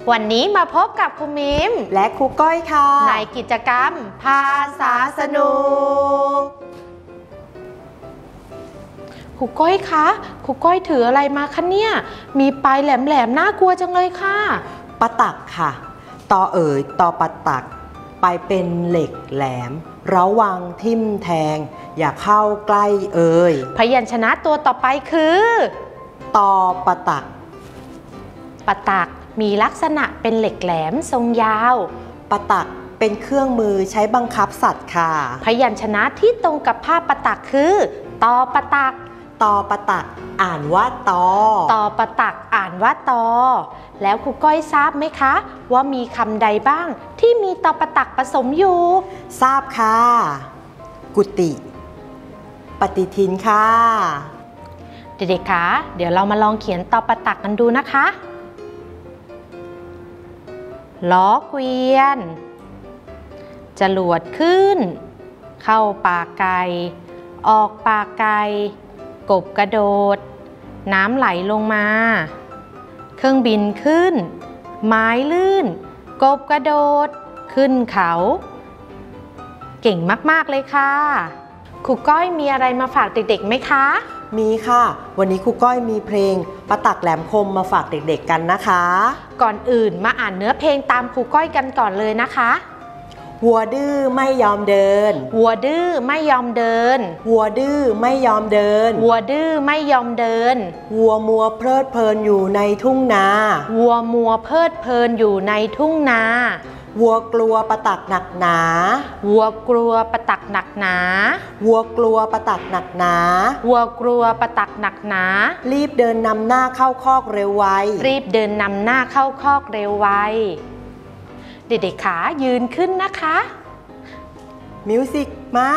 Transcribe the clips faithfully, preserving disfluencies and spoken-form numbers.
วันนี้มาพบกับครูมิมและครูก้อยค่ะในกิจกรรมภาษาสนุกครูก้อยคะครูก้อยถืออะไรมาคะเนี่ยมีปลายแหลมๆน่ากลัวจังเลยค่ะปะตักค่ะตอเอ๋ยตอปะตักไปเป็นเหล็กแหลมระวังทิ่มแทงอย่าเข้าใกล้เอ่ยพยัญชนะตัวต่อไปคือตอปะตักปะตักมีลักษณะเป็นเหล็กแหลมทรงยาวปะตักเป็นเครื่องมือใช้บังคับสัตว์ค่ะพยัญชนะที่ตรงกับภาพปะตักคือตอปะตักตอปะตักอ่านว่าตอตอปะตักอ่านว่าตอแล้วครูก้อยทราบไหมคะว่ามีคำใดบ้างที่มีตอปะตักผสมอยู่ทราบค่ะกุฏิปฏิทินค่ะเด็กๆคะเดี๋ยวเรามาลองเขียนตอปะตักกันดูนะคะล้อเกวียนจรวดขึ้นเข้าปากไก่ออกปากไก่กบกระโดดน้ำไหลลงมาเครื่องบินขึ้นไม้ลื่นกบกระโดดขึ้นเขาเก่งมากๆเลยค่ะครูก้อยมีอะไรมาฝากเด็กๆไหมคะมีค่ะวันนี้ครูก้อยมีเพลงปะตักแหลมคมมาฝากเด็กๆกันนะคะก่อนอื่นมาอ่านเนื้อเพลงตามครูก้อยกันก่อนเลยนะคะวัวดื้อไม่ยอมเดินวัวดื้อไม่ยอมเดินวัวดื้อไม่ยอมเดินวัวดื้อไม่ยอมเดินวัวมัวเพลิดเพลินอยู่ในทุ่งนาวัวมัวเพลิดเพลินอยู่ในทุ่งนาวัวกลัวปะตักหนักหนาวัวกลัวปะตักหนักหนาวัวกลัวปะตักหนักหนาวัวกลัวปะตักหนักหนารีบเดินนำหน้าเข้าคอกเร็วไวรีบเดินนำหน้าเข้าคอกเร็วไวเด็กๆขายืนขึ้นนะคะมิวสิกมา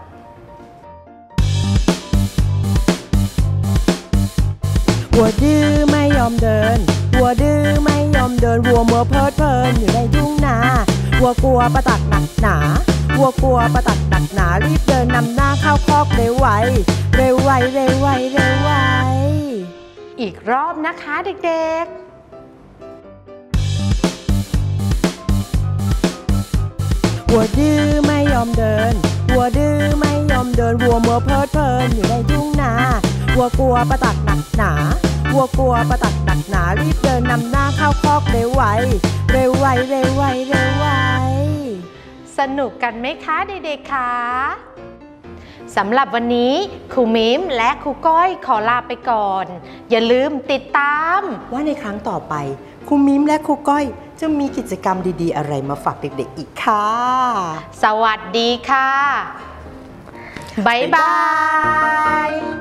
วัวดื้อไม่ยอมเดินวัวดื้อไม่ยอมเดินวัวมัวเพลิดเพลินอยู่ในทุ่งนาวัวกลัวปะตักหนักหนาวัวกลัวปะตักหนักหนารีบเดินนำหน้าเข้าคอกเร็วไวเร็วไวเร็วไวเร็วไวอีกรอบนะคะเด็กๆวัวดื้อไม่ยอมเดินวัวดื้อไม่ยอมเดินวัวมัวเพลิดเพลินอยู่ในทุ่งนาวัวกลัวปะตักหนักหนาวัวกลัวปะตักหนักหนารีบเดินนำหน้าเข้าคอกเร็วไวเร็วไวเร็วไวเร็วไวสนุกกันไหมคะเด็กๆคะสำหรับวันนี้ครูมิมและครูก้อยขอลาไปก่อนอย่าลืมติดตามว่าในครั้งต่อไปครูมิมและครูก้อยจะมีกิจกรรมดีๆอะไรมาฝากเด็กๆอีกค่ะสวัสดีค่ะบ๊ายบาย